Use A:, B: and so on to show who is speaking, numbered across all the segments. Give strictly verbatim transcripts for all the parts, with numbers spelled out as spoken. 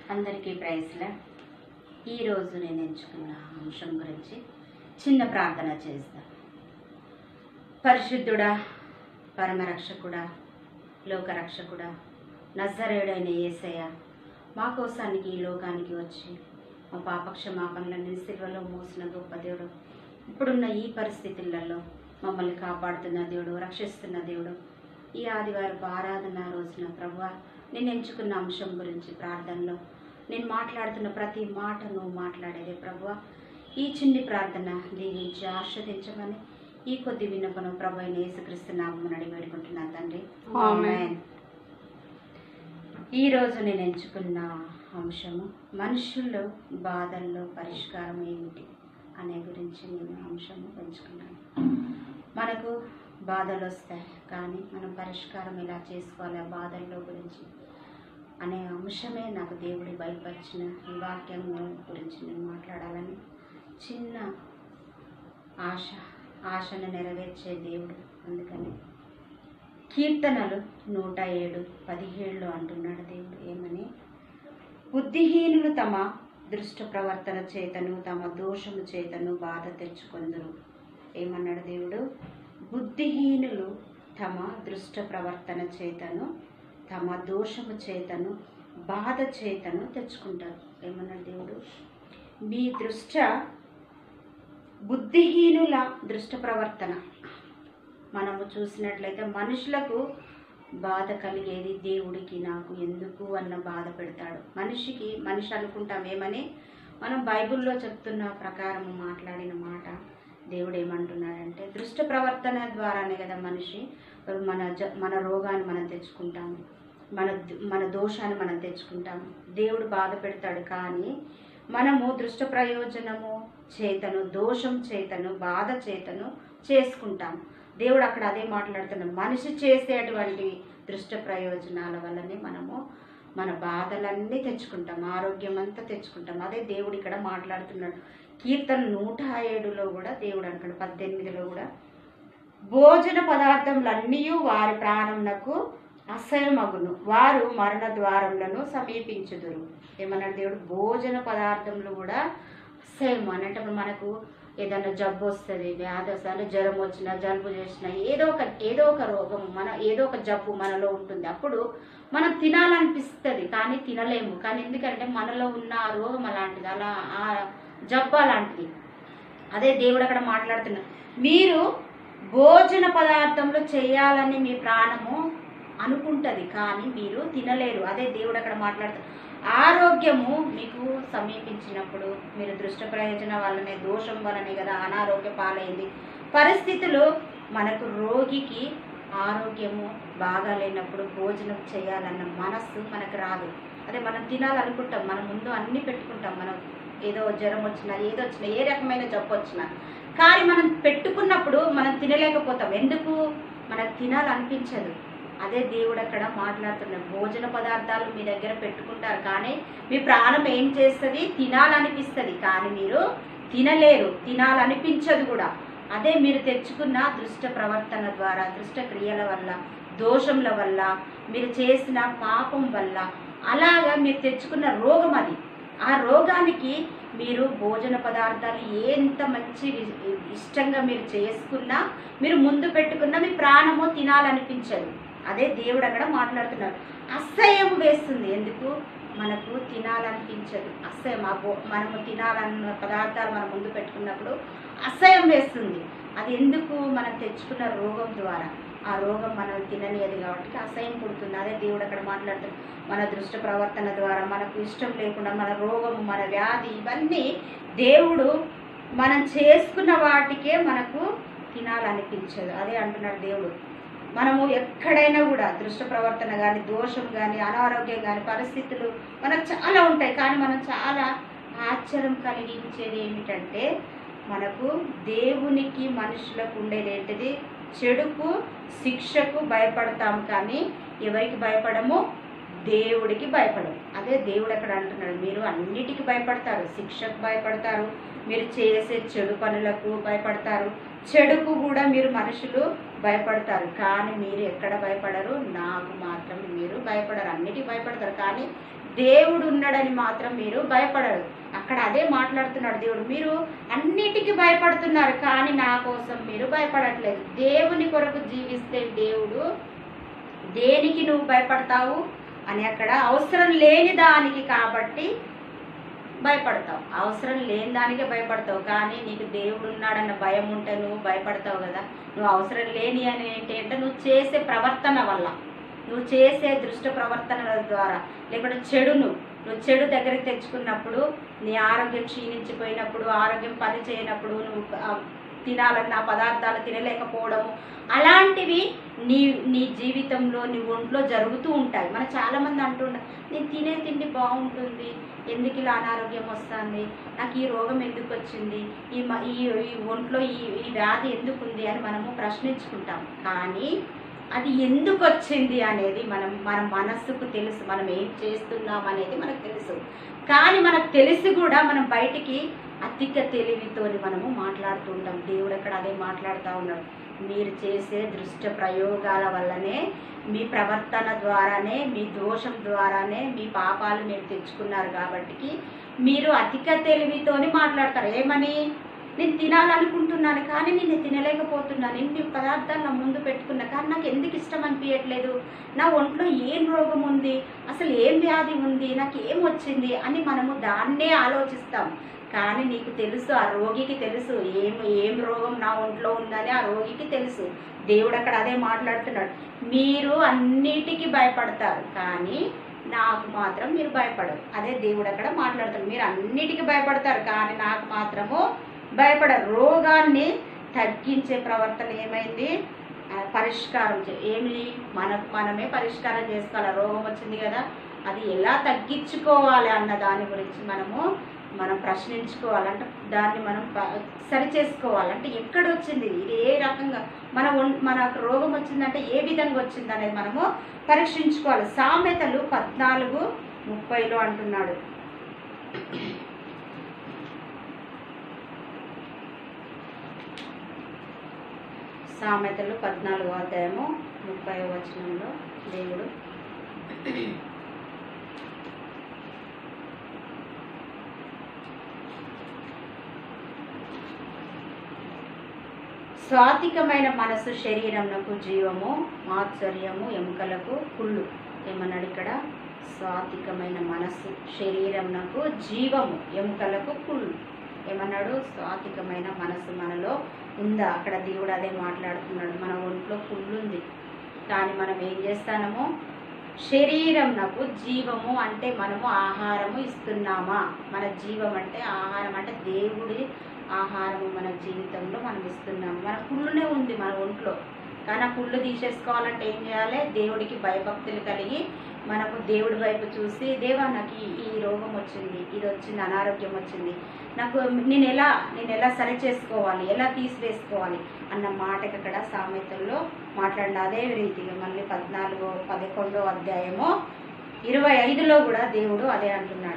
A: అందరికీ ప్రైజ్లా. ఈరోజు నేను ఎంచుకున్న అంశం గురించి చిన్న ప్రార్థన చేస్తాను. పరిశుద్ధుడా, పరమరక్షకుడా, లోకరక్షకుడా, నజరేయుడైన యేసయ్య, మా కోసానికి ఈ లోకానికి వచ్చి మా పాపక్షమాపణలను సిల్వలో మోసిన గొప్ప దేవుడు, ఇప్పుడున్న ఈ పరిస్థితులలో మమ్మల్ని కాపాడుతున్న దేవుడు, రక్షిస్తున్న దేవుడు, ఈ ఆదివారపు ఆరాధన రోజున ప్రభువా నేను ఎంచుకున్న అంశం గురించి ప్రార్థనలో నేను మాట్లాడుతున్న ప్రతి మాట నువ్వు మాట్లాడేదే ప్రభువా. ఈ చిన్ని ప్రార్థన దీవించి ఆస్వాదించమని ఈ కొద్ది విన్నపను ప్రభు అయిన యేసుక్రీస్తు నామమున అడిగి వేడుకుంటున్నాను తండ్రి, ఆమేన్. ఈరోజు నేను ఎంచుకున్న అంశము మనుషుల్లో బాధల్లో పరిష్కారం ఏమిటి అనే గురించి నేను అంశము ఎంచుకున్నాను. మనకు బాధలు వస్తాయి, కానీ మనం పరిష్కారం ఎలా చేసుకోవాలి ఆ బాధల్లో గురించి అనే అంశమే నాకు దేవుడి బయలుపరిచిన ఈ వాక్యం గురించి నేను మాట్లాడాలని చిన్న ఆశ ఆశను నెరవేర్చే దేవుడు. అందుకని కీర్తనలు నూట ఏడు పదిహేడులో అంటున్నాడు దేవుడు ఏమని, బుద్ధిహీనులు తమ దృష్ట ప్రవర్తన చేతను తమ దోషము చేతను బాధ తెచ్చుకొందురు. ఏమన్నాడు దేవుడు? బుద్ధిహీనులు తమ దృష్ట ప్రవర్తన చేతను తమ దోషము చేతను బాధ చేతను తెచ్చుకుంటారు. ఏమన్నాడు దేవుడు? మీ దృష్ట బుద్ధిహీనుల దృష్ట ప్రవర్తన మనము చూసినట్లయితే మనుషులకు బాధ కలిగేది దేవుడికి నాకు ఎందుకు అన్న బాధ పెడతాడు. మనిషికి మనిషి అనుకుంటాం ఏమని, మనం బైబిల్లో చెప్తున్న ప్రకారం మాట్లాడిన మాట దేవుడు ఏమంటున్నాడంటే, దృష్ట ప్రవర్తన ద్వారానే కదా మనిషి మన జ మన రోగాన్ని మనం తెచ్చుకుంటాము, మన మన దోషాన్ని మనం తెచ్చుకుంటాము. దేవుడు బాధ పెడతాడు, కానీ మనము దృష్ట ప్రయోజనము చేతను దోషం చేతను బాధ చేతను చేసుకుంటాము. దేవుడు అక్కడ అదే మాట్లాడుతున్నాడు. మనిషి చేసేటువంటి దృష్ట ప్రయోజనాల వల్లనే మనము మన బాధలన్నీ తెచ్చుకుంటాం, ఆరోగ్యం అంతా తెచ్చుకుంటాం. అదే దేవుడు ఇక్కడ మాట్లాడుతున్నాడు. కీర్తన నూట ఏడులో కూడా దేవుడు అంటాడు, పద్దెనిమిదిలో కూడా, భోజన పదార్థములన్నీ వారి ప్రాణమునకు అసహ్యమగును, వారు మరణ ద్వారములను సమీపించుదురు. ఏమన్నాడు దేవుడు? భోజన పదార్థములు కూడా అసహ్యం అంటే మనకు ఏదైనా జబ్బు వస్తుంది, వ్యాధి వస్తుంది, జ్వరం వచ్చినా జలుబు చేసినా ఏదో ఒక ఏదో ఒక రోగం మన ఏదో ఒక జబ్బు మనలో ఉంటుంది. అప్పుడు మనం తినాలనిపిస్తుంది, కానీ తినలేము. కానీ ఎందుకంటే మనలో ఉన్న ఆ రోగం అలాంటిది, అలా ఆ జబ్బు అలాంటిది. అదే దేవుడు అక్కడ మాట్లాడుతున్నారు, మీరు భోజన పదార్థంలో చేయాలని మీ ప్రాణము అనుకుంటుంది, కానీ మీరు తినలేరు. అదే దేవుడు అక్కడ మాట్లాడుతున్నారు. ఆరోగ్యము మీకు సమీపించినప్పుడు మీరు దృష్ట ప్రయోజన వల్లనే దోషం వల్లనే కదా అనారోగ్య పాలైంది. పరిస్థితులు మనకు రోగికి ఆరోగ్యము బాగా లేనప్పుడు భోజనం చేయాలన్న మనస్సు మనకు రాదు. అదే మనం తినాలనుకుంటాం, మనం ముందు అన్నీ పెట్టుకుంటాం. మనం ఏదో జ్వరం వచ్చినా ఏదో వచ్చినా ఏ రకమైన జబ్బు వచ్చినా, కానీ మనం పెట్టుకున్నప్పుడు మనం తినలేకపోతాం. ఎందుకు? మనకు తినాలనిపించదు. అదే దేవుడు అక్కడ మాట్లాడుతున్నాడు. భోజన పదార్థాలు మీ దగ్గర పెట్టుకుంటారు, కానీ మీ ప్రాణం ఏం చేస్తుంది? తినాలనిపిస్తుంది, కానీ మీరు తినలేరు, తినాలనిపించదు కూడా. అదే మీరు తెచ్చుకున్న దృష్ట ప్రవర్తన ద్వారా, దృష్ట క్రియల వల్ల, దోషముల వల్ల, మీరు చేసిన పాపం వల్ల, అలాగా మీరు తెచ్చుకున్న రోగం అది. ఆ రోగానికి మీరు భోజన పదార్థాలు ఎంత మంచి ఇష్టంగా మీరు చేసుకున్నా, మీరు ముందు పెట్టుకున్నా మీ ప్రాణము తినాలనిపించదు. అదే దేవుడు అక్కడ మాట్లాడుతున్నారు. అసహ్యం వేస్తుంది. ఎందుకు? మనకు తినాలనిపించదు, అసహ్యం. ఆ భో మనము తినాలన్న పదార్థాలు మనం ముందు పెట్టుకున్నప్పుడు అసహ్యం వేస్తుంది. అది ఎందుకు? మనం తెచ్చుకున్న రోగం ద్వారా. ఆ రోగం మనం తినలేదు కాబట్టి అసహ్యం పుడుతుంది. అదే దేవుడు అక్కడ మాట్లాడుతున్నారు. మన దృష్ట ప్రవర్తన ద్వారా మనకు ఇష్టం లేకుండా మన రోగము, మన వ్యాధి, ఇవన్నీ దేవుడు మనం చేసుకున్న వాటికే మనకు తినాలనిపించదు. అదే అంటున్నాడు దేవుడు. మనము ఎక్కడైనా కూడా దృష్ట ప్రవర్తన కానీ, దోషం కానీ, అనారోగ్యం కానీ, పరిస్థితులు మనకు చాలా ఉంటాయి, కానీ మనం చాలా ఆశ్చర్యం కలిగించేది ఏమిటంటే, మనకు దేవునికి మనుషులకు ఉండేది ఏంటిది? చెడుకు శిక్షకు భయపడతాం, కానీ ఎవరికి భయపడము? దేవుడికి భయపడము. అదే దేవుడు అక్కడ అంటున్నాడు, మీరు అన్నిటికీ భయపడతారు, శిక్షకు భయపడతారు, మీరు చేసే చెడు పనులకు భయపడతారు, చెడుకు కూడా మీరు మనుషులు భయపడతారు, కానీ మీరు ఎక్కడ భయపడరు? నాకు మాత్రం మీరు భయపడరు. అన్నిటికీ భయపడతారు, కానీ దేవుడు ఉన్నాడని మాత్రం మీరు భయపడరు. అక్కడ అదే మాట్లాడుతున్నాడు దేవుడు. మీరు అన్నిటికీ భయపడుతున్నారు, కానీ నా కోసం మీరు భయపడట్లేదు. దేవుని కొరకు జీవిస్తే దేవుడు దేనికి నువ్వు భయపడతావు అని, అక్కడ అవసరం లేని దానికి కాబట్టి భయపడతావు, అవసరం లేని దానికే భయపడతావు. కానీ నీకు దేవుడు ఉన్నాడన్న భయం ఉంటే నువ్వు భయపడతావు కదా. నువ్వు అవసరం లేని అని ఏంటి అంటే నువ్వు చేసే ప్రవర్తన వల్ల, నువ్వు చేసే దృష్ట ప్రవర్తనల ద్వారా, లేకుంటే చెడును నువ్వు చెడు దగ్గరికి తెచ్చుకున్నప్పుడు, నీ ఆరోగ్యం క్షీణించిపోయినప్పుడు, ఆరోగ్యం పని చేయనప్పుడు, నువ్వు తినాలన్న పదార్థాలు తినలేకపోవడము, అలాంటివి నీ నీ జీవితంలో నీ ఒంట్లో జరుగుతూ ఉంటాయి. మన చాలామంది అంటున్నారు, నేను తినే తిండి బాగుంటుంది, ఎందుకు ఇలా అనారోగ్యం వస్తుంది, నాకు ఈ రోగం ఎందుకు వచ్చింది, ఈ ఈ ఒంట్లో ఈ ఈ వ్యాధి ఎందుకు ఉంది అని మనము ప్రశ్నించుకుంటాం. కానీ అది ఎందుకు వచ్చింది అనేది మనం మన మనస్సుకు తెలుసు, మనం ఏం చేస్తున్నాం అనేది మనకు తెలుసు. కానీ మనకు తెలిసి కూడా మనం బయటికి అధిక తెలివితోని మనము మాట్లాడుతూ ఉంటాం. దేవుడు అక్కడ అదే మాట్లాడుతూ ఉన్నాడు. మీరు చేసే దృష్ట ప్రయోగాల వల్లనే, మీ ప్రవర్తన ద్వారానే, మీ దోషం ద్వారానే మీ పాపాలు మీరు తెచ్చుకున్నారు. కాబట్టి మీరు అధిక తెలివితోని మాట్లాడతారు. ఏమని? నేను తినాలనుకుంటున్నాను కానీ నేను తినలేకపోతున్నాను, ఎన్ని పదార్థాలు నా ముందు పెట్టుకున్నా కానీ నాకు ఎందుకు ఇష్టం అనిపించట్లేదు, నా ఒంట్లో ఏం రోగం ఉంది, అసలు ఏం వ్యాధి ఉంది, నాకు ఏం వచ్చింది అని మనము దాన్నే ఆలోచిస్తాం. కానీ నీకు తెలుసు, ఆ రోగికి తెలుసు ఏం ఏం రోగం నా ఒంట్లో ఉందని ఆ రోగికి తెలుసు. దేవుడు అక్కడ అదే మాట్లాడుతున్నాడు. మీరు అన్నిటికీ భయపడతారు కానీ నాకు మాత్రం మీరు భయపడరు. అదే దేవుడు అక్కడ మాట్లాడుతాడు. మీరు అన్నిటికీ భయపడతారు కానీ నాకు మాత్రము భయపడరు. రోగాన్ని తగ్గించే ప్రవర్తన ఏమైంది? పరిష్కారం ఏమి మనకు మనమే పరిష్కారం చేసుకోవాలి. రోగం వచ్చింది కదా, అది ఎలా తగ్గించుకోవాలి అన్న దాని గురించి మనము మనం ప్రశ్నించుకోవాలంటే, దాన్ని మనం సరి చేసుకోవాలంటే ఎక్కడ వచ్చింది, ఇది ఏ రకంగా మన మనకు రోగం వచ్చిందంటే ఏ విధంగా వచ్చింది అనేది మనము పరీక్షించుకోవాలి. సామెతలు పద్నాలుగు ముప్పైలో అంటున్నాడు, సామెతలు పద్నాలుగో అధ్యాయము ముప్పై వచనంలో దేవుడు స్వాతికమైన మనసు శరీరమునకు జీవము, మాత్సర్యము ఎముకలకు కుళ్ళు. ఏమన్నాడు ఇక్కడ? స్వాతికమైన మనస్సు శరీరమునకు జీవము, ఎముకలకు కుళ్ళు. ఏమన్నాడు? స్వాతికమైన మనస్సు మనలో ఉందా? అక్కడ దేవుడు అదే మాట్లాడుతున్నాడు. మన ఒంట్లో కుళ్ళు ఉంది కానీ మనం ఏం చేస్తామో, శరీరమునకు జీవము అంటే మనము ఆహారము ఇస్తున్నామా? మన జీవం అంటే ఆహారం, అంటే దేవుడి ఆహారము మన జీవితంలో మనం ఇస్తున్నాము. మన కుళ్ళునే ఉంది మన ఒంట్లో, కానీ ఆ కుళ్ళు తీసేసుకోవాలంటే ఏం చేయాలి? దేవుడికి భయభక్తులు కలిగి మనము దేవుడి వైపు చూసి, దేవా నాకు ఈ రోగం వచ్చింది, ఇది వచ్చింది, అనారోగ్యం వచ్చింది, నాకు నేను ఎలా నేను ఎలా సరి చేసుకోవాలి, ఎలా తీసివేసుకోవాలి అన్న మాటకి అక్కడ సామెతల్లో మాట్లాడిన అదే రీతిగా మళ్ళీ పద్నాలుగో పదకొండో అధ్యాయము ఇరవై ఐదులో కూడా దేవుడు అదే అంటున్నాడు.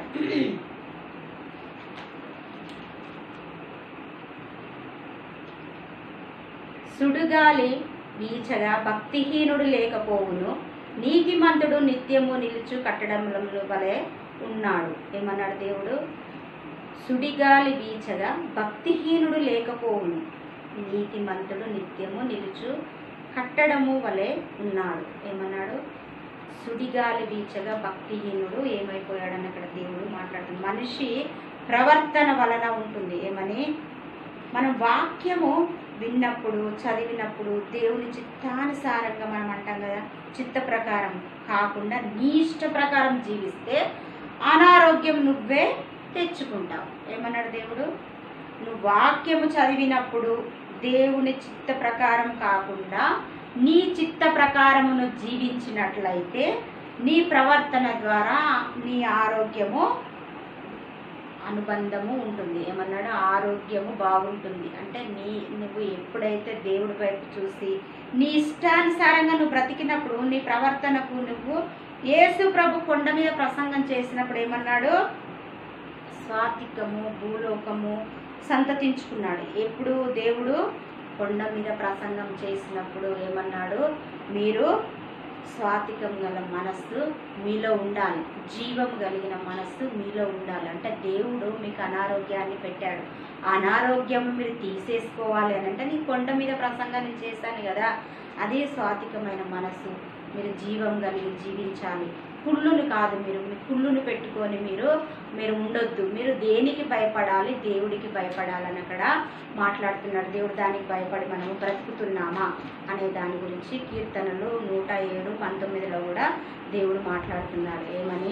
A: సుడుగాలి వీచగా భక్తిహీనుడు లేకపోవును, నీతిమంతుడు నిత్యము నిలుచు కట్టడముల వలె ఉన్నాడు. ఏమన్నాడు దేవుడు? సుడిగాలి వీచగా భక్తిహీనుడు లేకపోవును, నీతిమంతుడు నిత్యము నిలుచు కట్టడము వలె ఉన్నాడు. ఏమన్నాడు? సుడిగాలి వీచగా భక్తిహీనుడు ఏమైపోయాడని అక్కడ దేవుడు మాట్లాడుతుంది. మనిషి ప్రవర్తన వలన ఉంటుంది. ఏమని? మనం వాక్యము విన్నప్పుడు, చదివినప్పుడు దేవుని చిత్తానుసారంగా మనం అంటాం కదా, చిత్త ప్రకారం కాకుండా నీ ఇష్ట ప్రకారం జీవిస్తే అనారోగ్యం నువ్వే తెచ్చుకుంటావు. ఏమన్నాడు దేవుడు? నువ్వు వాక్యము చదివినప్పుడు దేవుని చిత్త ప్రకారం కాకుండా నీ చిత్త ప్రకారమును జీవించినట్లయితే నీ ప్రవర్తన ద్వారా నీ ఆరోగ్యము అనుబంధము ఉంటుంది. ఏమన్నాడు? ఆరోగ్యము బాగుంటుంది. అంటే నీ నువ్వు ఎప్పుడైతే దేవుడి వైపు చూసి నీ ఇష్టానుసారంగా నువ్వు బ్రతికినప్పుడు, నీ ప్రవర్తనకు నువ్వు యేసు ప్రభు కొండ మీద ప్రసంగం చేసినప్పుడు ఏమన్నాడు? స్వాతికము భూలోకము సంతతించుకున్నాడు. ఎప్పుడు దేవుడు కొండ మీద ప్రసంగం చేసినప్పుడు ఏమన్నాడు? మీరు స్వాతికం గల మనస్సు మీలో ఉండాలి, జీవం కలిగిన మనస్సు మీలో ఉండాలి. అంటే దేవుడు మీకు అనారోగ్యాన్ని పెట్టాడు, అనారోగ్యం మీరు తీసేసుకోవాలి అని అంటే నీ కొండ మీద ప్రసంగం నేను చేశాను కదా, అదే స్వాతికమైన మనస్సు. మీరు జీవం కలిగి జీవించాలి, కుళ్ళును కాదు. మీరు మీ కుళ్ళును పెట్టుకొని మీరు మీరు ఉండొద్దు. మీరు దేనికి భయపడాలి? దేవుడికి భయపడాలని అక్కడ మాట్లాడుతున్నాడు. దేవుడు దానికి భయపడి మనము బ్రతుకుతున్నామా అనే దాని గురించి కీర్తనలు నూట ఏడు పంతొమ్మిదిలో కూడా దేవుడు మాట్లాడుతున్నాడు. ఏమని?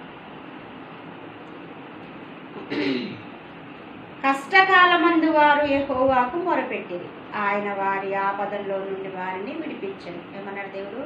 A: కష్టకాలమందు వారు యెహోవాకు మొరపెట్టిరి, ఆయన వారి ఆపదల్లో నుండి వారిని విడిపించను. ఏమన్నాడు దేవుడు?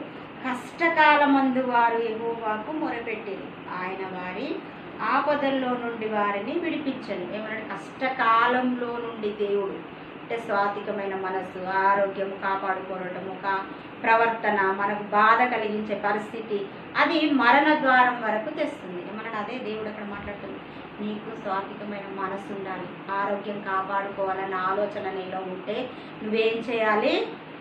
A: కష్టకాలమందు వారు యెహోవాకు మొరపెట్టిరి, ఆయన వారి ఆపదల్లో నుండి వారిని విడిపించను. ఏమన్నాడు? కష్టకాలంలో నుండి దేవుడు అంటే స్వాతికమైన మనస్సు, ఆరోగ్యం కాపాడుకోవటము, కా ప్రవర్తన, మనకు బాధ కలిగించే పరిస్థితి, అది మరణ ద్వారం వరకు తెస్తుంది. ఏమన్నాడు? అదే దేవుడు అక్కడ మాట్లాడుతుంది. నీకు స్వాతికమైన మనసు ఉండాలి, ఆరోగ్యం కాపాడుకోవాలన్న ఆలోచన నీలో ఉంటే నువ్వేం చేయాలి?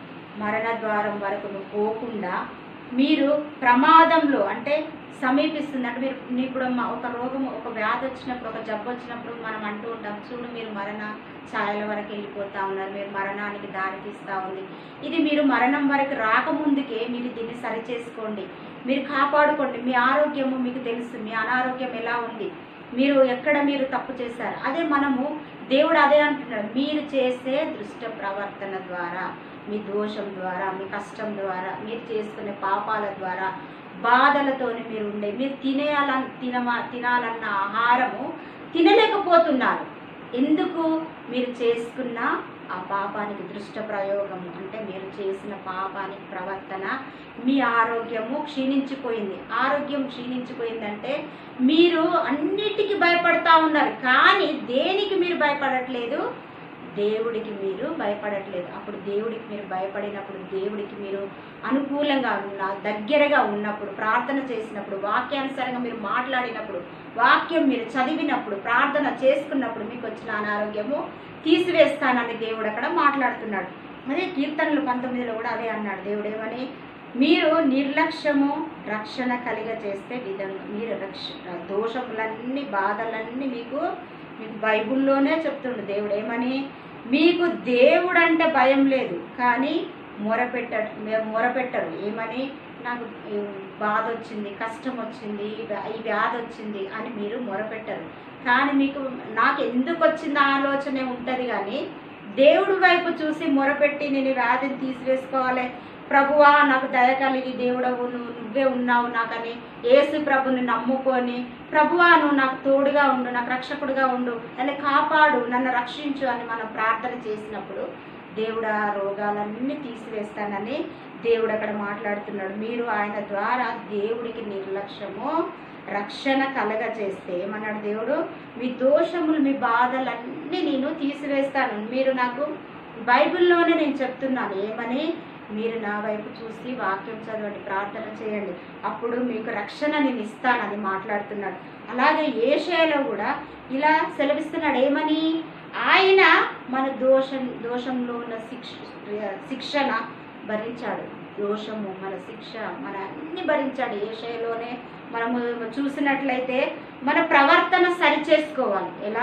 A: మరణ ద్వారం వరకు నువ్వు పోకుండా మీరు ప్రమాదంలో అంటే సమీపిస్తుంది అంటే మీరు ఇప్పుడు ఒక రోగం ఒక వ్యాధి వచ్చినప్పుడు ఒక జబ్బు వచ్చినప్పుడు మనం అంటూ ఉంటాం, చూడు మీరు మరణ ఛాయల వరకు వెళ్ళిపోతా ఉన్నారు, మీరు మరణానికి దారి తీస్తూ ఉంది. ఇది మీరు మరణం వరకు రాకముందుకే మీరు దీన్ని సరి చేసుకోండి, మీరు కాపాడుకోండి. మీ ఆరోగ్యము మీకు తెలుసు, మీ అనారోగ్యం ఎలా ఉంది, మీరు ఎక్కడ మీరు తప్పు చేశారు. అదే మనము దేవుడు అదే అంటున్నాడు, మీరు చేసే దుష్ట ప్రవర్తన ద్వారా, మీ దోషం ద్వారా, మీ కష్టం ద్వారా, మీరు చేసుకునే పాపాల ద్వారా, బాధలతోని మీరు ఉండే, మీరు తినేయాల తినమా తినాలన్న ఆహారము తినలేకపోతున్నారు. ఎందుకు? మీరు చేసుకున్న ఆ పాపానికి దృష్ట ప్రయోగము అంటే మీరు చేసిన పాపానికి ప్రవర్తన, మీ ఆరోగ్యము క్షీణించిపోయింది. ఆరోగ్యం క్షీణించిపోయిందంటే మీరు అన్నిటికీ భయపడతా ఉన్నారు, కానీ దేనికి మీరు భయపడట్లేదు? దేవుడికి మీరు భయపడట్లేదు. అప్పుడు దేవుడికి మీరు భయపడినప్పుడు, దేవుడికి మీరు అనుకూలంగా ఉన్న దగ్గరగా ఉన్నప్పుడు, ప్రార్థన చేసినప్పుడు, వాక్యానుసారంగా మీరు మాట్లాడినప్పుడు, వాక్యం మీరు చదివినప్పుడు, ప్రార్థన చేసుకున్నప్పుడు మీకు వచ్చిన అనారోగ్యము తీసివేస్తానని దేవుడు అక్కడ మాట్లాడుతున్నాడు. అదే కీర్తనలు పంతొమ్మిదిలో కూడా అదే అన్నాడు దేవుడు. ఏమని? మీరు నిర్లక్ష్యము రక్షణ కలిగ చేస్తే విధంగా మీరు రక్ష దోషములన్నీ బాధలన్నీ మీకు మీకు బైబుల్లోనే చెప్తుండు దేవుడు. ఏమని? మీకు దేవుడు అంటే భయం లేదు, కానీ మొరపెట్ట మొరపెట్టరు. ఏమని? నాకు బాధ వచ్చింది, కష్టం వచ్చింది, ఈ వ్యాధి వచ్చింది అని మీరు మొరపెట్టరు. కానీ మీకు నాకు ఎందుకు వచ్చింది ఆలోచనే ఉంటుంది, కానీ దేవుడి వైపు చూసి మొరపెట్టి నేను వ్యాధిని తీసివేసుకోవాలి, ప్రభువా నాకు దయ కలిగి దేవుడవు నువ్వు నువ్వే ఉన్నావు నాకని యేసు ప్రభుని నమ్ముకొని, ప్రభువా నువ్వు నాకు తోడుగా ఉండు, నాకు రక్షకుడుగా ఉండు, నన్ను కాపాడు, నన్ను రక్షించు అని మనం ప్రార్థన చేసినప్పుడు దేవుడు ఆ రోగాలన్నీ తీసివేస్తానని దేవుడు అక్కడ మాట్లాడుతున్నాడు. మీరు ఆయన ద్వారా దేవుడికి నిర్లక్ష్యము రక్షణ కలగ చేస్తే ఏమన్నాడు దేవుడు? మీ దోషములు మీ బాధలన్నీ నేను తీసివేస్తాను. మీరు నాకు బైబిల్లోనే నేను చెప్తున్నాను. ఏమని? మీరు నా వైపు చూసి వాక్యం చదవండి, ప్రార్థన చేయండి, అప్పుడు మీకు రక్షణ నేను ఇస్తానని మాట్లాడుతున్నాడు. అలాగే యేషయాలో కూడా ఇలా సెలవిస్తున్నాడు. ఏమని? ఆయన మన దోషం దోషంలో ఉన్న శిక్ష శిక్షణ భరించాడు, దోషము మన శిక్ష మన అన్ని భరించాడు. యేషయాలోనే మనము చూసినట్లయితే మన ప్రవర్తన సరి చేసుకోవాలి. ఎలా?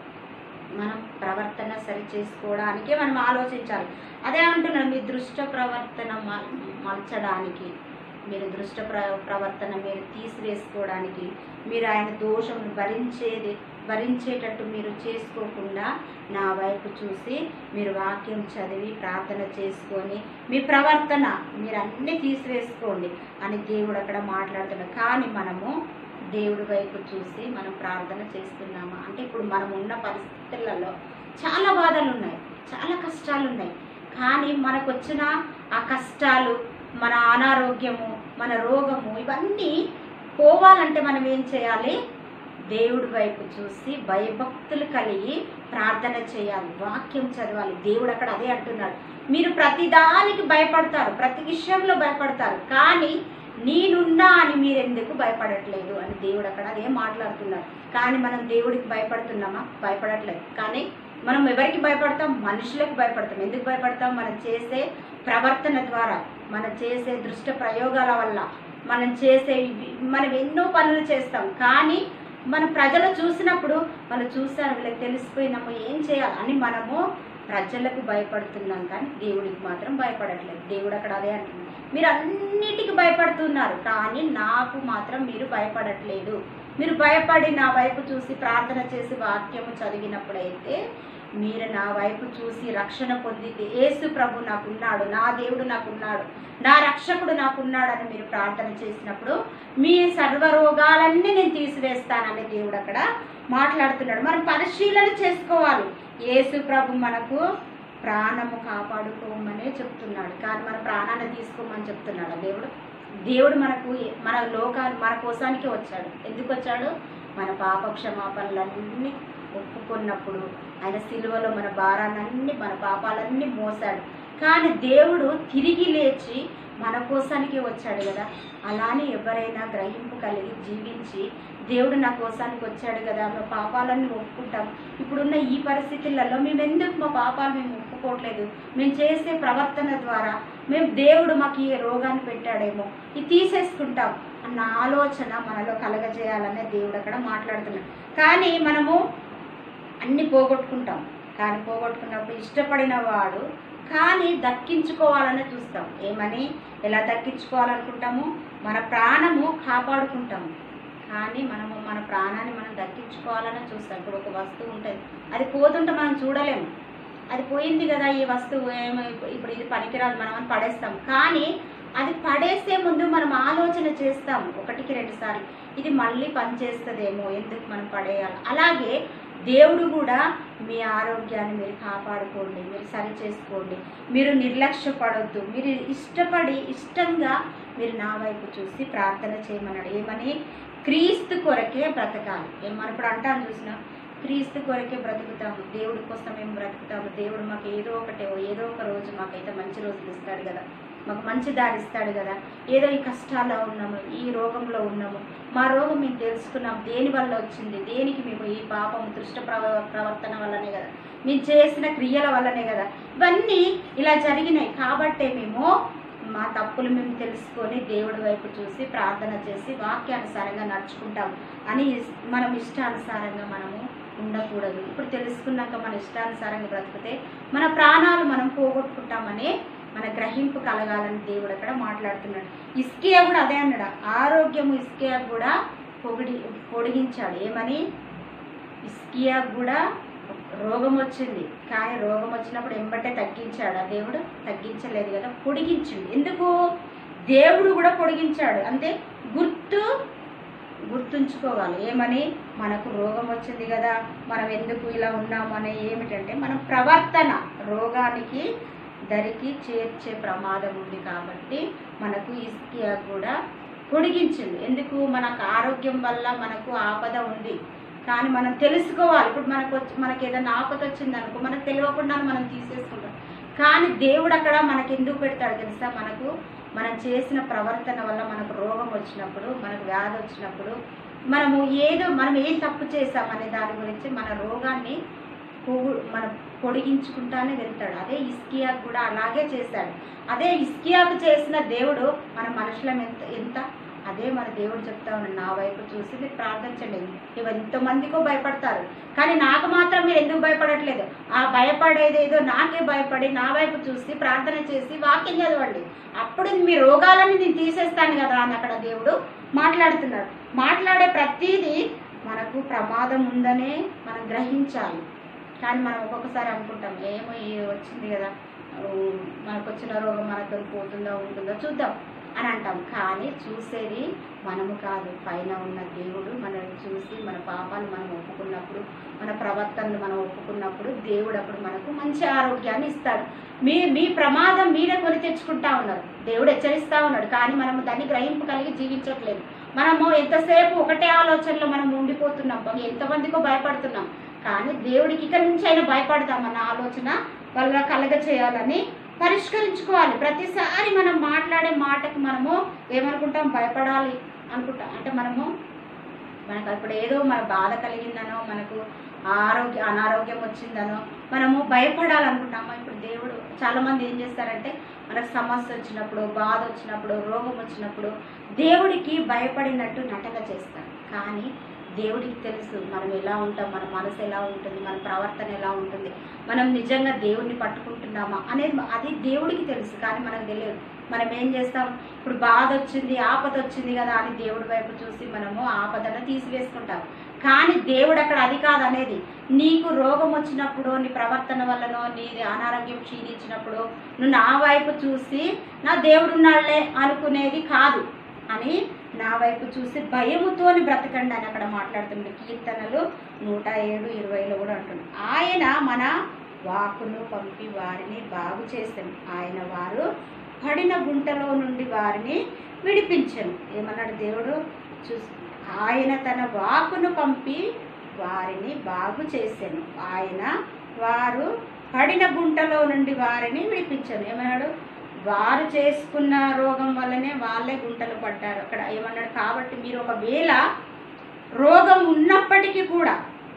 A: మనం ప్రవర్తన సరి చేసుకోవడానికే మనం ఆలోచించాలి. అదే అంటున్నాను, మీ దృష్ట ప్రవర్తన మలచడానికి, మీరు దృష్ట ప్ర ప్రవర్తన మీరు తీసివేసుకోవడానికి, మీరు ఆయన దోషం భరించేది భరించేటట్టు మీరు చేసుకోకుండా నా వైపు చూసి మీరు వాక్యం చదివి ప్రార్థన చేసుకొని మీ ప్రవర్తన మీరు అన్నీ తీసివేసుకోండి అని దేవుడు అక్కడ మాట్లాడుతున్నాడు. కానీ మనము దేవుడి వైపు చూసి మనం ప్రార్థన చేస్తున్నామా అంటే ఇప్పుడు మనం ఉన్న పరిస్థితులలో చాలా బాధలు ఉన్నాయి, చాలా కష్టాలు ఉన్నాయి. కానీ మనకు వచ్చిన ఆ కష్టాలు, మన అనారోగ్యము, మన రోగము ఇవన్నీ పోవాలంటే మనం ఏం చేయాలి? దేవుడి వైపు చూసి భయభక్తులు కలిగి ప్రార్థన చేయాలి, వాక్యం చదవాలి. దేవుడు అక్కడ అదే అంటున్నాడు. మీరు ప్రతిదానికి భయపడతారు, ప్రతి విషయంలో భయపడతారు, కానీ నేనున్నా అని మీరు ఎందుకు భయపడట్లేదు అని దేవుడు అక్కడ అదే మాట్లాడుతున్నారు. కానీ మనం దేవుడికి భయపడుతున్నామా? భయపడట్లేదు. కానీ మనం ఎవరికి భయపడతాం? మనుషులకు భయపడతాం. ఎందుకు భయపడతాం? మనం చేసే ప్రవర్తన ద్వారా, మనం చేసే దృష్ట ప్రయోగాల వల్ల, మనం చేసే మనం ఎన్నో పనులు చేస్తాం. కానీ మన ప్రజలు చూసినప్పుడు వాళ్ళు చూసారు, వీళ్ళకి తెలిసిపోయినాము ఏం చేయాలి అని మనము ప్రజలకు భయపడుతున్నాం, కానీ దేవుడికి మాత్రం భయపడట్లేదు. దేవుడు అక్కడ అదే అంటున్నాడు, మీరు అన్నిటికీ భయపడుతున్నారు కానీ నాకు మాత్రం మీరు భయపడట్లేదు. మీరు భయపడి నా వైపు చూసి ప్రార్థన చేసి వాక్యము చదివినప్పుడైతే, మీరు నా వైపు చూసి రక్షణ పొందితే, యేసు ప్రభు నాకున్నాడు, నా దేవుడు నాకున్నాడు, నా రక్షకుడు నాకున్నాడని మీరు ప్రార్థన చేసినప్పుడు మీ సర్వరోగాలన్నీ నేను తీసివేస్తానని దేవుడు అక్కడ మాట్లాడుతున్నాడు. మనం పరిశీలన చేసుకోవాలి. యేసు ప్రభు మనకు ప్రాణము కాపాడుకోమనే చెప్తున్నాడు, కానీ మన ప్రాణాన్ని తీసుకోమని చెప్తున్నాడు దేవుడు. దేవుడు మనకు మన లోకాలు మన కోసానికి వచ్చాడు. ఎందుకు వచ్చాడు? మన పాప క్షమాపణలన్నీ ఒప్పుకున్నప్పుడు ఆయన సిలువలో మన భారాలన్నీ మన పాపాలన్నీ మోసాడు. కానీ దేవుడు తిరిగి లేచి మన కోసానికి వచ్చాడు కదా. అలానే ఎవరైనా గ్రహింపు కలిగి జీవించి దేవుడు నా కోసానికి వచ్చాడు కదా, మా పాపాలన్నీ ఒప్పుకుంటాం. ఇప్పుడున్న ఈ పరిస్థితులలో మేము ఎందుకు మా పాపాలు మేము ఒప్పుకోవట్లేదు? మేము చేసే ప్రవర్తన ద్వారా మేము దేవుడు మాకు ఈ రోగాన్ని పెట్టాడేమో ఇది తీసేసుకుంటాం అన్న ఆలోచన మనలో కలగజేయాలనే దేవుడు అక్కడ మాట్లాడుతున్నాడు. కానీ మనము అన్ని పోగొట్టుకుంటాం, కానీ పోగొట్టుకున్నప్పుడు ఇష్టపడిన వాడు కానీ దక్కించుకోవాలని చూస్తాం. ఏమని ఎలా దక్కించుకోవాలనుకుంటాము? మన ప్రాణము కాపాడుకుంటాము, కానీ మనము మన ప్రాణాన్ని మనం దక్కించుకోవాలని చూస్తాం. ఇప్పుడు ఒక వస్తువు ఉంటుంది, అది పోతుంటే మనం చూడలేము, అది పోయింది కదా ఈ వస్తువు, ఏమో ఇప్పుడు ఇది పనికిరాదు మనం అని పడేస్తాం. కానీ అది పడేసే ముందు మనం ఆలోచన చేస్తాము ఒకటికి రెండు సార్లు, ఇది మళ్ళీ పనిచేస్తుందేమో, ఎందుకు మనం పడేయాలి. అలాగే దేవుడు కూడా మీ ఆరోగ్యాన్ని మీరు కాపాడుకోండి, మీరు సరి చేసుకోండి, మీరు నిర్లక్ష్యపడొద్దు, మీరు ఇష్టపడి ఇష్టంగా మీరు నా వైపు చూసి ప్రార్థన చేయమన్నాడు. ఏమని? క్రీస్తు కొరకే బ్రతకాలి. ఏమని ఇప్పుడు అంటాను చూసినా, క్రీస్తు కొరకే బ్రతుకుతాము, దేవుడి కోసం మేము బ్రతుకుతాము. దేవుడు మాకు ఏదో ఒకటే ఏదో ఒక రోజు మాకైతే మంచి రోజులు ఇస్తాడు కదా, మాకు మంచి దారి ఇస్తాడు కదా. ఏదో ఈ కష్టాల్లో ఉన్నాము, ఈ రోగంలో ఉన్నాము, మా రోగం మేము తెలుసుకున్నాం దేని వల్ల వచ్చింది, దేనికి మేము ఈ పాపం దుష్ట ప్రవ ప్రవర్తన వల్లనే కదా, మేము చేసిన క్రియల వల్లనే కదా ఇవన్నీ ఇలా జరిగినాయి. కాబట్టే మేము మా తప్పులు మేము తెలుసుకొని దేవుడి వైపు చూసి ప్రార్థన చేసి వాక్యానుసారంగా నడుచుకుంటాం అని మనం ఇష్టానుసారంగా మనము ఉండకూడదు. ఇప్పుడు తెలుసుకున్నాక మన ఇష్టానుసారంగా బ్రతికితే మన ప్రాణాలు మనం పోగొట్టుకుంటామని మన గ్రహింపు కలగాలని దేవుడు అక్కడ మాట్లాడుతున్నాడు. ఇస్కియా కూడా అదే అన్నాడు, ఆరోగ్యము ఇస్కియా కూడా పొగిడి పొడిగించాడు. ఏమని? ఇస్కియా కూడా రోగం వచ్చింది, కానీ రోగం వచ్చినప్పుడు ఎంబటే తగ్గించాడు ఆ దేవుడు? తగ్గించలేదు కదా, పొడిగించింది. ఎందుకు? దేవుడు కూడా పొడిగించాడు. అంటే గుర్తు గుర్తుంచుకోవాలి. ఏమని? మనకు రోగం వచ్చింది కదా, మనం ఎందుకు ఇలా ఉన్నాము అనే ఏమిటంటే మన ప్రవర్తన రోగానికి దరికి చేర్చే ప్రమాదం ఉంది. కాబట్టి మనకు ఇస్కియా కూడా పొడిగించింది. ఎందుకు? మనకు ఆరోగ్యం వల్ల మనకు ఆపద ఉంది, కానీ మనం తెలుసుకోవాలి. ఇప్పుడు మనకు వచ్చి మనకి ఏదైనా ఆపద వచ్చింది అనుకో, మనకు తెలియకుండా మనం తీసేసుకుంటాం. కానీ దేవుడు అక్కడ మనకి ఎందుకు పెడతాడు తెలుసా? మనకు మనం చేసిన ప్రవర్తన వల్ల మనకు రోగం వచ్చినప్పుడు, మనకు వ్యాధి వచ్చినప్పుడు, మనము ఏదో మనం ఏం తప్పు చేసామనే దాని గురించి మన రోగాన్ని మనం పొడిగించుకుంటానే వెళ్తాడు. అదే ఇస్కియాకు కూడా అలాగే చేశాడు. అదే ఇస్కియాకు చేసిన దేవుడు మన మనుషులం ఎంత ఎంత అదే మన దేవుడు చెప్తా ఉన్నాడు, నా వైపు చూసి మీరు ప్రార్థించండి. ఇవి ఎంతమందికో భయపడతారు, కానీ నాకు మాత్రం మీరు ఎందుకు భయపడట్లేదు? ఆ భయపడేది ఏదో నాకే భయపడి నా వైపు చూసి ప్రార్థన చేసి వాక్యం చదవండి, అప్పుడు మీ రోగాలని నేను తీసేస్తాను కదా అని అక్కడ దేవుడు మాట్లాడుతున్నాడు. మాట్లాడే ప్రతిదీ మనకు ప్రమాదం ఉందనే మనం గ్రహించాలి. కానీ మనం ఒక్కొక్కసారి అనుకుంటాం, ఏమో వచ్చింది కదా, మనకు వచ్చిన రోగం మనకు పోతుందో ఉంటుందో చూద్దాం అని అంటాం. కానీ చూసేది మనము కాదు, పైన ఉన్న దేవుడు మనల్ని చూసి మన పాపాలు మనం ఒప్పుకున్నప్పుడు, మన ప్రవర్తనలు మనం ఒప్పుకున్నప్పుడు దేవుడు అప్పుడు మనకు మంచి ఆరోగ్యాన్ని ఇస్తాడు. మీ మీ ప్రమాదం మీరే కొని తెచ్చుకుంటా ఉన్నారు, దేవుడు హెచ్చరిస్తూ ఉన్నాడు. కానీ మనము దాన్ని గ్రహింపు కలిగి జీవించట్లేదు. మనము ఎంతసేపు ఒకటే ఆలోచనలో మనం ఉండిపోతున్నాం, ఎంతమందికో భయపడుతున్నాం. కానీ దేవుడికి ఇక్కడి నుంచి అయినా భయపడదామన్న ఆలోచన వల్ల కలగ చేయాలని పరిష్కరించుకోవాలి. ప్రతిసారి మనం మాట్లాడే మాటకి మనము ఏమనుకుంటాం? భయపడాలి అనుకుంటాం. అంటే మనము మనకు ఇప్పుడు ఏదో మన బాధ కలిగిందనో, మనకు ఆరోగ్య అనారోగ్యం వచ్చిందనో మనము భయపడాలనుకుంటాము. ఇప్పుడు దేవుడు చాలామంది ఏం చేస్తారంటే, మనకు సమస్య వచ్చినప్పుడు, బాధ వచ్చినప్పుడు, రోగం వచ్చినప్పుడు దేవుడికి భయపడినట్టు నటన చేస్తారు. కానీ దేవుడికి తెలుసు మనం ఎలా ఉంటాం, మన మనసు ఎలా ఉంటుంది, మన ప్రవర్తన ఎలా ఉంటుంది, మనం నిజంగా దేవుడిని పట్టుకుంటున్నామా అనేది అది దేవుడికి తెలుసు. కానీ మనకు తెలియదు. మనం ఏం చేస్తాం, ఇప్పుడు బాధ వచ్చింది, ఆపద వచ్చింది కదా అని దేవుడి వైపు చూసి మనము ఆపదను తీసివేసుకుంటాం. కానీ దేవుడు అక్కడ అది కాదు అనేది. నీకు రోగం వచ్చినప్పుడు, నీ ప్రవర్తన వల్లనో, నీ అనారోగ్యం క్షీణించినప్పుడు నువ్వు నా వైపు చూసి నా దేవుడు ఉన్నాడులే అనుకునేది కాదు అని, నా వైపు చూసి భయముతోని బ్రతకండి అని అక్కడ మాట్లాడుతుంది. కీర్తనలు నూట ఏడు ఇరవైలో కూడా అంటుంది. ఆయన మన వాక్కును పంపి వారిని బాగు చేశాను. ఆయన వారు పడిన గుంటలో నుండి వారిని విడిపించను. ఏమన్నాడు దేవుడు? చూసి ఆయన తన వాక్కును పంపి వారిని బాగు చేశాను. ఆయన వారు పడిన గుంటలో నుండి వారిని విడిపించను. ఏమన్నాడు? వారు చేసుకున్న రోగం వల్లనే వాళ్ళే గుంటలు పడ్డారు. అక్కడ ఏమన్నాడు? కాబట్టి మీరు ఒకవేళ రోగం ఉన్నప్పటికీ కూడా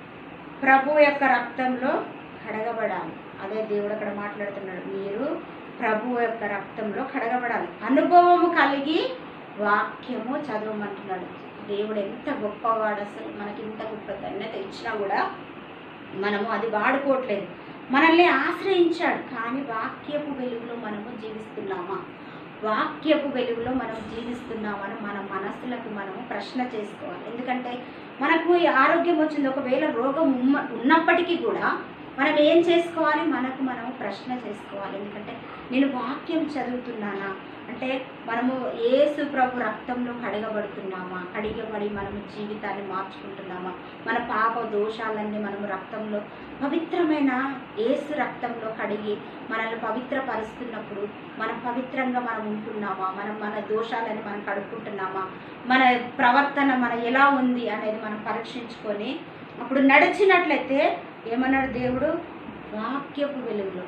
A: ప్రభు యొక్క రక్తంలో కడగబడాలి. అదే దేవుడు అక్కడ మాట్లాడుతున్నాడు. మీరు ప్రభు యొక్క రక్తంలో కడగబడాలి. అనుభవము కలిగి వాక్యము చదవమంటున్నాడు. దేవుడు ఎంత గొప్పవాడు! అసలు మనకి ఇంత గొప్ప ధన్యత ఇచ్చినా కూడా మనము అది వాడుకోవట్లేదు. మనల్ని ఆశ్రయించాడు, కానీ వాక్యపు వెలుగులో మనము జీవిస్తున్నామా? వాక్యపు వెలుగులో మనం జీవిస్తున్నామని మన మనసులకు మనము ప్రశ్న చేసుకోవాలి. ఎందుకంటే మనకు ఆరోగ్యం వచ్చింది, ఒకవేళ రోగం ఉన్నప్పటికీ కూడా మనం ఏం చేసుకోవాలి? మనకు మనం ప్రశ్న చేసుకోవాలి. ఎందుకంటే నేను వాక్యం చదువుతున్నానా? అంటే మనము యేసు ప్రభు రక్తంలో కడగబడుతున్నామా? కడిగబడి మనము జీవితాన్ని మార్చుకుంటున్నామా? మన పాప దోషాలన్నీ మనము రక్తంలో, పవిత్రమైన యేసు రక్తంలో కడిగి మనల్ని పవిత్రపరుస్తున్నప్పుడు మనం పవిత్రంగా మనం ఉంటున్నామా? మనం మన దోషాలని మనం కడుక్కుంటున్నామా? మన ప్రవర్తన మన ఎలా ఉంది అనేది మనం పరీక్షించుకొని అప్పుడు నడిచినట్లయితే ఏమన్నాడు దేవుడు? వాక్యపు వెలుగులో.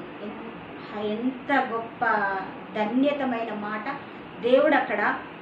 A: ఎంత గొప్ప ధన్యతమైన మాట! దేవుడు అక్కడ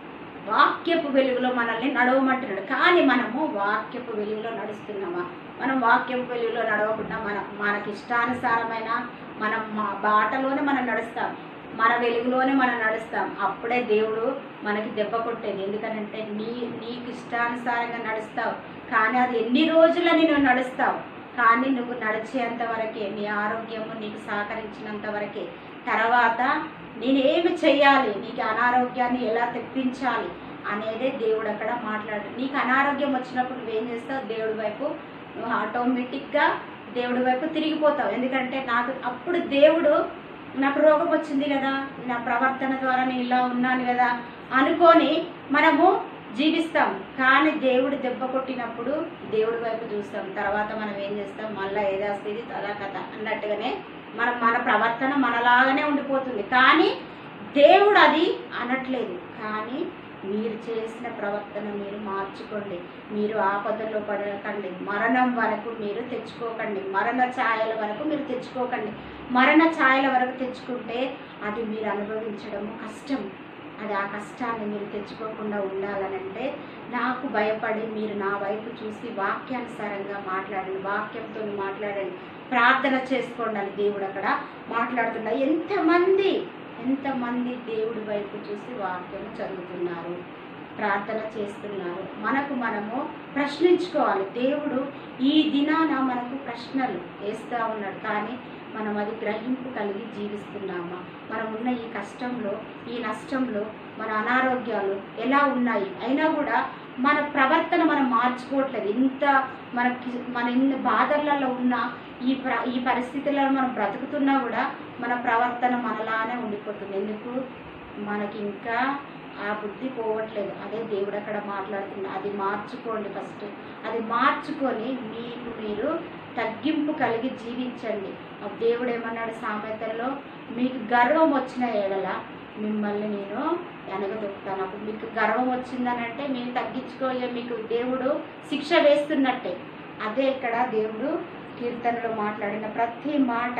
A: వాక్యపు వెలుగులో మనల్ని నడవమంటున్నాడు. కానీ మనము వాక్యపు వెలుగులో నడుస్తున్నామా? మనం వాక్యపు వెలుగులో నడవకుండా మన మనకి ఇష్టానుసారమైన మనం మా బాటలోనే మనం నడుస్తాం, మన వెలుగులోనే మనం నడుస్తాం. అప్పుడే దేవుడు మనకి దెబ్బ కొట్టేది. ఎందుకనంటే నీ నీకు ఇష్టానుసారంగా నడుస్తావు, కానీ అది ఎన్ని రోజులని నువ్వు నడుస్తావు. కానీ నువ్వు నడిచేంత వరకే, నీ ఆరోగ్యము నీకు సహకరించినంత వరకే. తర్వాత నేనేమి చెయ్యాలి, నీకు అనారోగ్యాన్ని ఎలా తెప్పించాలి అనేదే దేవుడు అక్కడ మాట్లాడు. నీకు అనారోగ్యం వచ్చినప్పుడు నువ్వేం చేస్తావు? దేవుడి వైపు నువ్వు ఆటోమేటిక్గా దేవుడి వైపు తిరిగిపోతావు. ఎందుకంటే నాకు అప్పుడు దేవుడు నాకు రోగం వచ్చింది కదా, నా ప్రవర్తన ద్వారా నేను ఇలా ఉన్నాను కదా అనుకొని మనము జీవిస్తాం. కానీ దేవుడు దెబ్బ కొట్టినప్పుడు దేవుడి వైపు చూస్తాం. తర్వాత మనం ఏం చేస్తాం? మళ్ళీ ఏదాస్తేది తలా కథ అన్నట్టుగానే మనం మన ప్రవర్తన మనలాగానే ఉండిపోతుంది. కానీ దేవుడు అది అనట్లేదు. కానీ మీరు చేసిన ప్రవర్తన మీరు మార్చుకోండి. మీరు ఆపదలో పడకండి, మరణం వరకు మీరు తెచ్చుకోకండి, మరణ ఛాయల వరకు మీరు తెచ్చుకోకండి. మరణ ఛాయల వరకు తెచ్చుకుంటే అది మీరు అనుభవించడము కష్టం. అది ఆ కష్టాన్ని మీరు తెచ్చుకోకుండా ఉండాలనంటే నాకు భయపడి మీరు నా వైపు చూసి వాక్యానుసారంగా మాట్లాడండి, వాక్యంతో మాట్లాడండి, ప్రార్థన చేసుకోండి అని దేవుడు అక్కడ మాట్లాడుతున్నారు. ఎంతమంది ఎంతమంది దేవుడి వైపు చూసి వాక్యం చదువుతున్నారు, ప్రార్థన చేస్తున్నారు. మనకు మనము ప్రశ్నించుకోవాలి. దేవుడు ఈ దినాన మనకు ప్రశ్నలు వేస్తూ ఉన్నాడు. కానీ మనం అది గ్రహింపు కలిగి జీవిస్తున్నామా? మనం ఉన్న ఈ కష్టంలో, ఈ నష్టంలో, మన అనారోగ్యాలు ఎలా ఉన్నాయి అయినా కూడా మన ప్రవర్తన మనం మార్చుకోవట్లేదు. ఇంత మనకి మన ఇన్ని బాధలలో ఉన్న ఈ ప్ర ఈ పరిస్థితులలో మనం బ్రతుకుతున్నా కూడా మన ప్రవర్తన మనలానే ఉండిపోతుంది. ఎందుకు? మనకి ఇంకా ఆ బుద్ధి పోవట్లేదు. అదే దేవుడు అక్కడ మాట్లాడుతున్నా. అది మార్చుకోండి. ఫస్ట్ అది మార్చుకొని మీకు మీరు తగ్గింపు కలిగి జీవించండి. దేవుడు ఏమన్నాడు సామెతల్లో? మీకు గర్వం వచ్చిన ఎడల మిమ్మల్ని నేను వెనగదొక్కుతాను. అప్పుడు మీకు గర్వం వచ్చిందనంటే మీరు తగ్గించుకోలే, మీకు దేవుడు శిక్ష వేస్తున్నట్టే. అదే ఇక్కడ దేవుడు కీర్తనలో మాట్లాడిన ప్రతి మాట.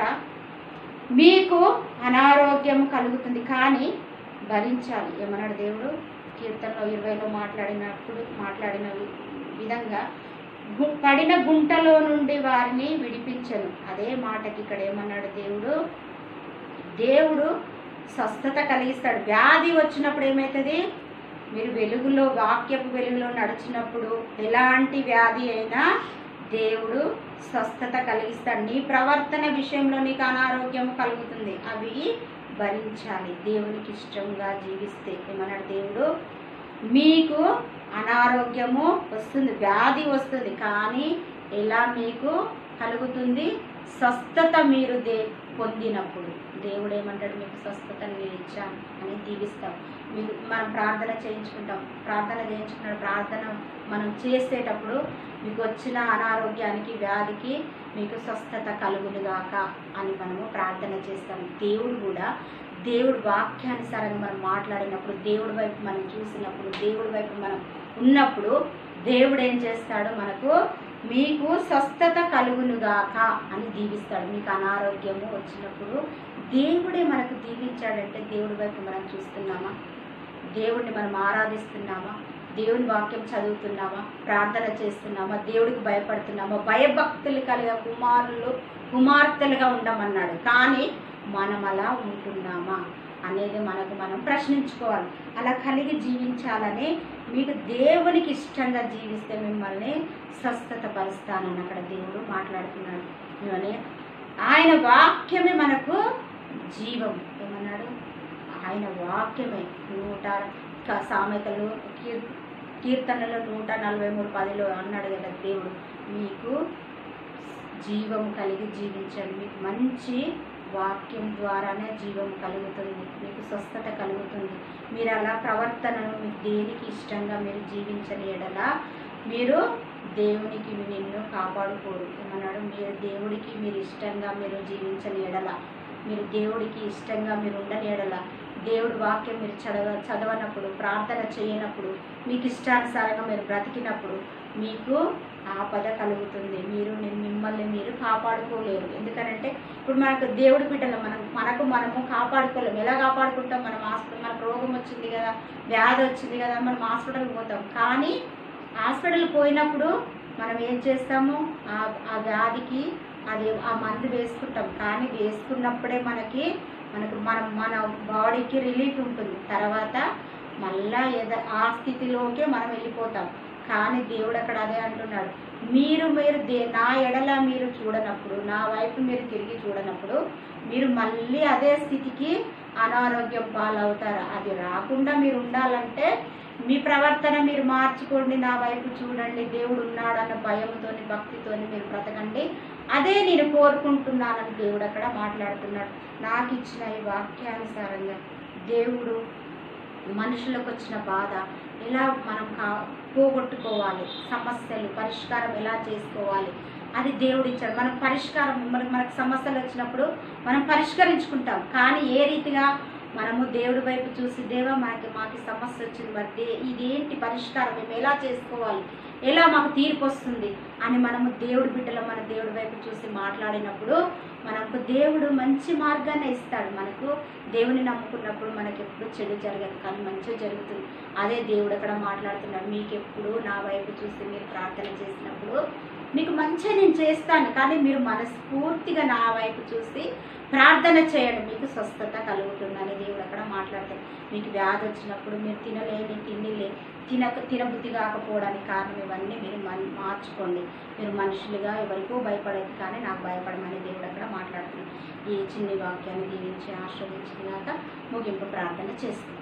A: మీకు అనారోగ్యం కలుగుతుంది కానీ భరించాలి. ఏమన్నాడు దేవుడు? కీర్తనలో ఇరవైలో మాట్లాడినప్పుడు మాట్లాడిన విధంగా పడిన గుంటలో నుండి వారిని విడిపించను. అదే మాటకి ఇక్కడ ఏమన్నాడు దేవుడు, దేవుడు స్వస్థత కలిగిస్తాడు. వ్యాధి వచ్చినప్పుడు ఏమవుతుంది, మీరు వెలుగులో వాక్యపు వెలుగులో నడిచినప్పుడు ఎలాంటి వ్యాధి అయినా దేవుడు స్వస్థత కలిగిస్తాడు. నీ ప్రవర్తన విషయంలో నీకు అనారోగ్యం కలుగుతుంది, అవి భరించాలి. దేవునికి ఇష్టంగా జీవిస్తే ఏమన్నాడు దేవుడు, మీకు అనారోగ్యము వస్తుంది, వ్యాధి వస్తుంది, కానీ ఎలా మీకు కలుగుతుంది, స్వస్థత మీరు దే పొందినప్పుడు. దేవుడు ఏమంటాడు, మీకు స్వస్థతను నేను ఇచ్చాను అని దీవిస్తాం. మీకు మనం ప్రార్థన చేయించుకుంటాం, ప్రార్థన చేయించుకున్న ప్రార్థన మనం చేసేటప్పుడు మీకు వచ్చిన అనారోగ్యానికి వ్యాధికి మీకు స్వస్థత కలుగునుగాక అని మనము ప్రార్థన చేస్తాం. దేవుడు కూడా దేవుడు వాక్యానుసారంగా మనం మాట్లాడినప్పుడు, దేవుడి వైపు మనం చూసినప్పుడు, దేవుడి వైపు మనం ఉన్నప్పుడు దేవుడు ఏం చేస్తాడు, మనకు మీకు స్వస్థత కలుగునుగాక అని దీవిస్తాడు. మీకు అనారోగ్యము వచ్చినప్పుడు దేవుడే మనకు దీవించాడంటే దేవుడి వైపు మనం చూస్తున్నామా, దేవుడిని మనం ఆరాధిస్తున్నామా, దేవుని వాక్యం చదువుతున్నామా, ప్రార్థన చేస్తున్నామా, దేవుడికి భయపడుతున్నామా, భయభక్తులు కలిగే కుమారులు కుమార్తెలుగా ఉండమన్నాడు. కానీ మనం అలా ఉంటున్నామా అనేది మనకు మనం ప్రశ్నించుకోవాలి. అలా కలిగి జీవించాలని, మీకు దేవునికి ఇష్టంగా జీవిస్తే మిమ్మల్ని స్వస్థత పరుస్తానని అక్కడ దేవుడు మాట్లాడుతున్నాడు. ఇవన్నీ ఆయన వాక్యమే మనకు జీవం. ఏమన్నాడు, ఆయన వాక్యమే. నూట సామెతలు కీర్ కీర్తనలో నూట నలభై మూడు పదిలో అన్నాడు కదా దేవుడు, మీకు జీవం కలిగి జీవించండి, మీకు మంచి వాక్యం ద్వారానే జీవం కలుగుతుంది, మీకు స్వస్థత కలుగుతుంది. మీరు అలా ప్రవర్తనను మీకు దేనికి ఇష్టంగా మీరు జీవించని ఎడల మీరు దేవునికి నిన్ను కాపాడుకోరు. ఏమన్నాడు, మీరు దేవుడికి మీరు ఇష్టంగా మీరు జీవించని ఎడల, మీరు దేవుడికి ఇష్టంగా మీరు ఉండని ఎడల, దేవుడి వాక్యం మీరు చదవ చదవనప్పుడు ప్రార్థన చేయనప్పుడు, మీకు ఇష్టానుసారంగా మీరు బ్రతికినప్పుడు మీకు ఆపద కలుగుతుంది. మీరు మిమ్మల్ని మీరు కాపాడుకోలేరు. ఎందుకంటే ఇప్పుడు మనకు దేవుడి బిడ్డలు మనం మనకు మనము కాపాడుకోలేము. ఎలా కాపాడుకుంటాం, మనం హాస్పిటల్, మనకు రోగం వచ్చింది కదా, వ్యాధి వచ్చింది కదా, మనం హాస్పిటల్కి పోతాం. కానీ హాస్పిటల్కి పోయినప్పుడు మనం ఏం చేస్తాము, ఆ వ్యాధికి అది ఆ మందు వేసుకుంటాం. కానీ వేసుకున్నప్పుడే మనకి మనకు మనం మన బాడీకి రిలీఫ్ ఉంటుంది. తర్వాత మళ్ళా ఏదో ఆ స్థితిలోకే మనం వెళ్ళిపోతాం. కానీ దేవుడు అక్కడ అదే అంటున్నాడు, మీరు మీరు దే నా ఎడల మీరు చూడనప్పుడు, నా వైపు మీరు తిరిగి చూడనప్పుడు మీరు మళ్ళీ అదే స్థితికి అనారోగ్యం పాలవుతారు. అది రాకుండా మీరు ఉండాలంటే మీ ప్రవర్తన మీరు మార్చుకోండి, నా వైపు చూడండి, దేవుడు ఉన్నాడన్న భయంతోని భక్తితోని మీరు బ్రతకండి. అదే నేను కోరుకుంటున్నానని దేవుడు అక్కడ మాట్లాడుతున్నాడు. నాకు ఇచ్చిన ఈ వాక్యానుసారంగా దేవుడు మనుషులకు వచ్చిన బాధ ఎలా మనం కా పోగొట్టుకోవాలి, సమస్యలు పరిష్కారం ఎలా చేసుకోవాలి, అది దేవుడు ఇచ్చాడు. మనం పరిష్కారం మనకు మనకు సమస్యలు వచ్చినప్పుడు మనం పరిష్కరించుకుంటాం. కానీ ఏ రీతిగా మనము దేవుడి వైపు చూసి, దేవా మాకు మాకు సమస్య వచ్చింది, మరి దే ఇదేంటి పరిష్కారం, మేము ఎలా చేసుకోవాలి, ఎలా మాకు తీర్పు వస్తుంది అని మనము దేవుడి బిడ్డలు మన దేవుడి వైపు చూసి మాట్లాడినప్పుడు మనకు దేవుడు మంచి మార్గాన్ని ఇస్తాడు. మనకు దేవుని నమ్ముకున్నప్పుడు మనకి ఎప్పుడు చెడు జరగదు, కానీ మంచిగా జరుగుతుంది. అదే దేవుడు అక్కడ మాట్లాడుతున్నాడు, మీకు ఎప్పుడు నా వైపు చూసి మీరు ప్రార్థన చేసినప్పుడు మీకు మంచిగా నేను చేస్తాను, కానీ మీరు మనస్ఫూర్తిగా నా వైపు చూసి ప్రార్థన చేయండి, మీకు స్వస్థత కలుగుతుందని దేవుడు అక్కడ మాట్లాడతాడు. మీకు వ్యాధి వచ్చినప్పుడు మీరు తినలేని తిండిలే తినక తినబుద్ధి కాకపోవడానికి కారణం ఇవన్నీ మీరు మార్చుకోండి. మీరు మనుషులుగా ఎవరికో భయపడేది, కానీ నాకు భయపడమని దేవుడు అక్కడ మాట్లాడుతున్నాడు. ఈ చిన్ని వాక్యాన్ని దీవించి ఆశ్రయించినాక ముగింపు ప్రార్థన చేస్తుంది.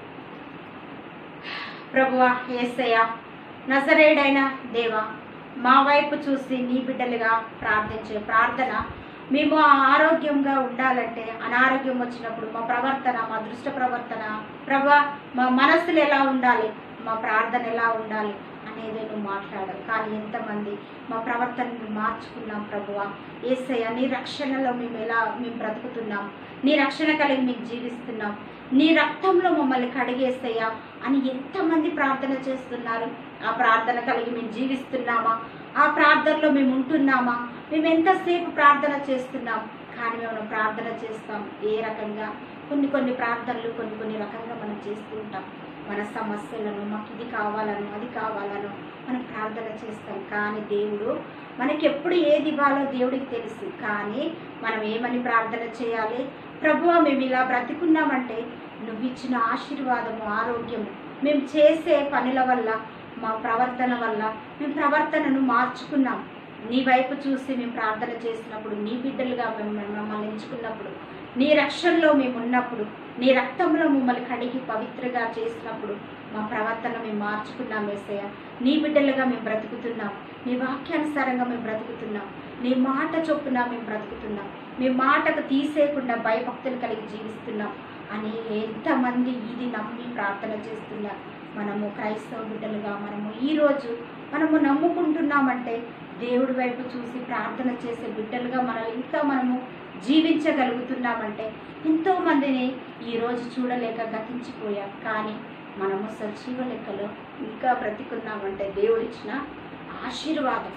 A: ప్రభువా, యేసయ్య, నజరేయుడైన దేవా, మా వైపు చూసి నీ బిడ్డలుగా ప్రార్థించే ప్రార్థన మేము ఆరోగ్యంగా ఉండాలంటే, అనారోగ్యం వచ్చినప్పుడు మా ప్రవర్తన, మా దృష్ట ప్రవర్తన ప్రభువా, మా మనస్సులు ఎలా ఉండాలి, మా ప్రార్థన ఎలా ఉండాలి అనేది నువ్వు మాట్లాడావు. కానీ ఎంతమంది మా ప్రవర్తనను మార్చుకున్నాం ప్రభువా. యేసయ్య, నీ రక్షణలో మేము ఎలా మేము బ్రతుకుతున్నాం, నీ రక్షణ కలిగి మేము జీవిస్తున్నాం, నీ రక్తంలో మమ్మల్ని కడిగేసయ్యా అని ఎంతమంది ప్రార్థన చేస్తున్నారు. ఆ ప్రార్థన కలిగి మేము జీవిస్తున్నామా, ఆ ప్రార్థనలో మేము ఉంటున్నామా, మేము ఎంతసేపు ప్రార్థన చేస్తున్నాం. కానీ మేము ప్రార్థన చేస్తాం ఏ రకంగా, కొన్ని కొన్ని ప్రార్థనలు కొన్ని కొన్ని రకంగా మనం చేస్తూ ఉంటాం. మన సమస్యలను, మాకు ఇది కావాలను అది కావాలను మనం ప్రార్థన చేస్తాం. కానీ దేవుడు మనకి ఎప్పుడు ఏది ఇవ్వాలో దేవుడికి తెలుసు. కానీ మనం ఏమని ప్రార్థన చేయాలి? ప్రభువా, మేము ఇలా బ్రతికున్నామంటే నువ్వు ఇచ్చిన ఆశీర్వాదము, ఆరోగ్యము, మేము చేసే పనుల వల్ల, మా ప్రవర్తన వల్ల మేము ప్రవర్తనను మార్చుకున్నాం. నీ వైపు చూసి మేము ప్రార్థన చేసినప్పుడు, నీ బిడ్డలుగా మేము మమ్మల్ని ఎంచుకున్నప్పుడు, నీ రక్షణలో మేము ఉన్నప్పుడు, నీ రక్తంలో మమ్మల్ని కడిగి పవిత్రగా చేసినప్పుడు మా ప్రవర్తన మేము మార్చుకున్నాం యేసయ్య. నీ బిడ్డలుగా మేము బ్రతుకుతున్నాం, నీ వాక్యానుసారంగా మేము బ్రతుకుతున్నాం, నీ మాట చొప్పున మేము బ్రతుకుతున్నాం, మీ మాటకు తీసేయకుండా భయభక్తులు కలిగి జీవిస్తున్నాం అని ఎంతమంది ఇది నమ్మి ప్రార్థన చేస్తున్నారు. మనము క్రైస్తవ బిడ్డలుగా మనము ఈరోజు మనము నమ్ముకుంటున్నామంటే దేవుడి వైపు చూసి ప్రార్థన చేసే బిడ్డలుగా మనల్ని ఇంకా మనము జీవించగలుగుతున్నామంటే ఎంతోమందిని ఈరోజు చూడలేక గతించిపోయాం. కానీ మనము సజీవ లెక్కలో ఇంకా బ్రతికున్నామంటే దేవుడిచ్చిన ఆశీర్వాదం,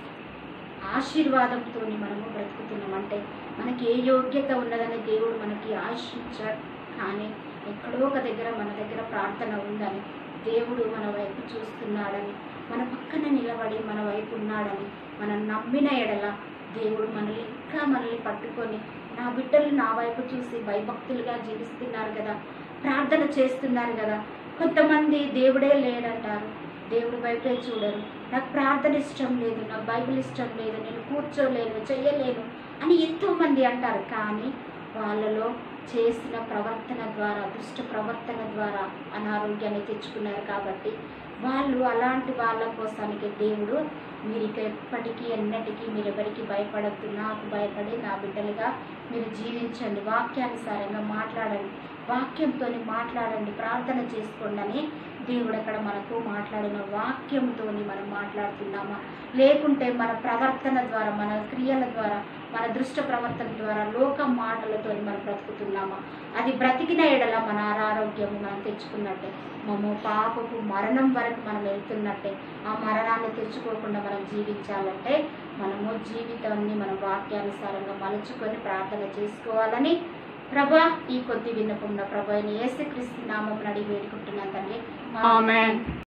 A: ఆశీర్వాదంతో మనము బ్రతుకుతున్నామంటే మనకి ఏ యోగ్యత ఉన్నదని దేవుడు మనకి ఆశించాడు. కానీ ఎక్కడో ఒక దగ్గర మన దగ్గర ప్రార్థన ఉందని, దేవుడు మన వైపు చూస్తున్నాడని, మన పక్కన నిలబడి మన వైపు ఉన్నాడని మనం నమ్మిన ఎడల దేవుడు మనల్ని ఇంకా మనల్ని పట్టుకొని, నా బిడ్డలు నా వైపు చూసి భయభక్తులుగా జీవిస్తున్నారు కదా, ప్రార్థన చేస్తున్నారు కదా. కొంతమంది దేవుడే లేడంటారు, దేవుడి వైపే చూడరు, నాకు ప్రార్థన ఇష్టం లేదు, నాకు బైబిల్ ఇష్టం లేదు, నేను కూర్చోలేను, చెయ్యలేను అని ఎంతోమంది అంటారు. కానీ వాళ్ళలో చేసిన ప్రవర్తన ద్వారా, దుష్ట ప్రవర్తన ద్వారా అనారోగ్యాన్ని తెచ్చుకున్నారు. కాబట్టి వాళ్ళు అలాంటి వాళ్ళ కోసానికి దేవుడు, మీరు ఇక ఎప్పటికీ ఎన్నటికీ మీరు ఎవరికి భయపడద్దు, నాకు భయపడి నా బిడ్డలుగా మీరు జీవించండి, వాక్యానుసారంగా మాట్లాడండి, వాక్యంతో మాట్లాడండి, ప్రార్థన చేసుకోండి అని దేవుడు అక్కడ మనకు మాట్లాడిన వాక్యంతో మనం మాట్లాడుతున్నామా? లేకుంటే మన ప్రవర్తన ద్వారా, మన క్రియల ద్వారా, మన దృష్ట ప్రవర్తన ద్వారా, లోక మాటలతో మనం బ్రతుకుతున్నామా? అది బ్రతికిన ఎడల మన అనారోగ్యము మనం తెచ్చుకున్నట్టే, మనము పాపపు మరణం వరకు మనం వెళ్తున్నట్టే. ఆ మరణాన్ని తెచ్చుకోకుండా మనం జీవించాలంటే మనము జీవితాన్ని మన వాక్యానుసారంగా మలుచుకొని ప్రార్థన చేసుకోవాలని ప్రభా ఈ కొద్ది విన్నపంలో ప్రభు అయిన యేసుక్రీస్తు నామమున అడిగి వేడుకుంటున్నాను తండ్రి. ఆమేన్.